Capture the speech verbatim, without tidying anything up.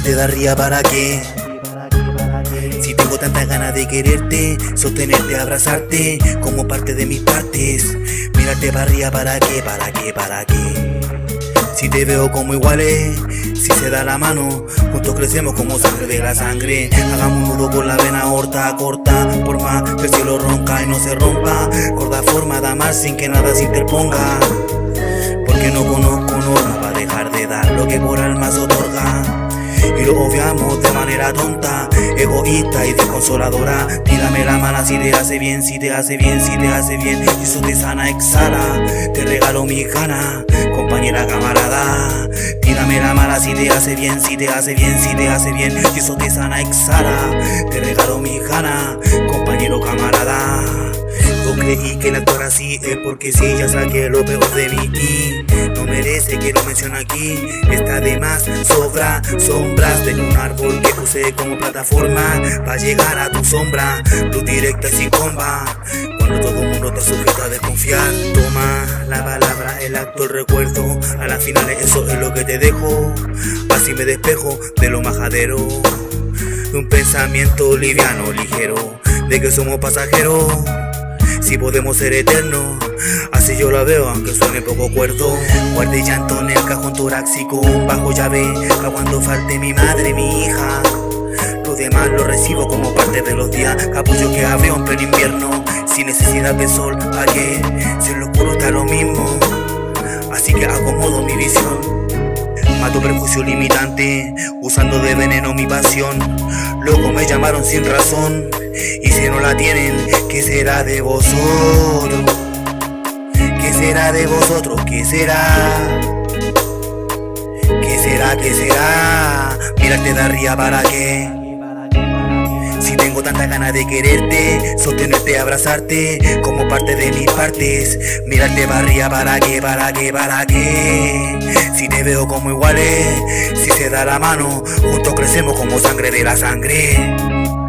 Mirarte de arriba para qué. Si tengo tantas ganas de quererte, sostenerte, abrazarte como parte de mis partes. Mirarte para arriba para qué, para qué, para qué. Si te veo como iguales, si se da la mano, juntos crecemos como sangre de la sangre. Hagamos un nudo con la vena aorta corta, por más que el cielo ronca y no se rompa. Corda forma de amar sin que nada se interponga, porque no conozco norma para dejar de dar lo que por alma se otorga. Y lo obviamos de manera tonta, egoísta y desconsoladora. Tírame la mano si te hace bien, si te hace bien, si te hace bien. Y eso te sana, exhala, te regalo mis ganas, compañera camarada. Tírame la mano si te hace bien, si te hace bien, si te hace bien. Y eso te sana, exhala, te regalo mis ganas, compañero camarada. Yo creí que el actuar así es porque sí, ya saqué lo peor de mí y no merece que lo mencione aquí. Está de más, sobra, sombras de un árbol que usé como plataforma para llegar a tu sombra, tu directa sin comba. Cuando todo el mundo te sujeta a desconfiar, toma la palabra, el acto, el recuerdo. A las finales eso es lo que te dejo, así me despejo de lo majadero. De un pensamiento liviano, ligero, de que somos pasajeros. Si podemos ser eternos, así yo la veo, aunque suene poco cuerdo. Guardé llanto en el cajón torácico, bajo llave, pa' cuando falte mi madre, mi hija. Lo demás lo recibo como parte de los días, capullo que abrió en pleno invierno, sin necesidad de sol, ¿pa' qué? Si en lo oscuro está lo mismo, así que acomodo mi visión. Mato prejuicio limitante, usando de veneno mi pasión. Luego me llamaron sin razón, y si no la tienen, ¿qué será de vosotros? ¿Qué será de vosotros? ¿Qué será? ¿Qué será? ¿Qué será? Mirarte de arriba para qué. Si tengo tantas ganas de quererte, sostenerte, abrazarte como parte de mis partes. Mirarte para arriba para qué, para qué, para qué. Si te veo como iguales, si se da la mano, juntos crecemos como sangre de la sangre.